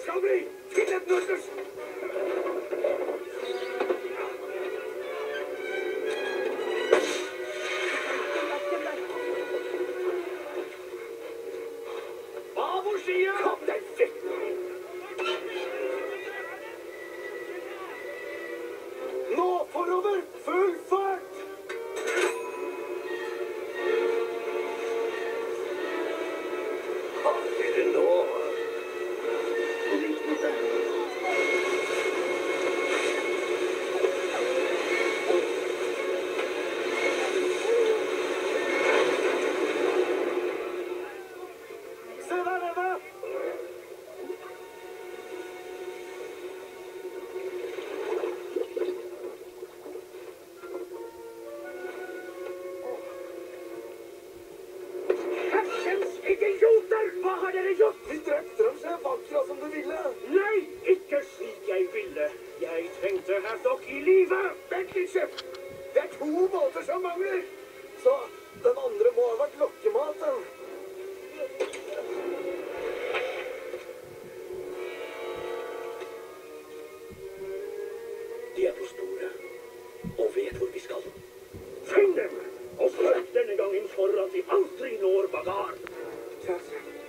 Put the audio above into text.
skal vi til et nordløs. Kom deg vekk! Nå forover! Full fart! Har dere nå? Se der nede! Idioter! Hva har dere gjort? Vi drepte dem, sjef, akkurat som du ville. Nei, ikke slik jeg ville. Jeg trengte Haddock i livet. Vent litt, sjef. Det er 2 båter som mangler. Så den andre må ha vært lokkematen. De er på sporet og vet hvor vi skal. Finn dem! Og sørg denne gangen for at de aldri når Bagar. Ja, sjef.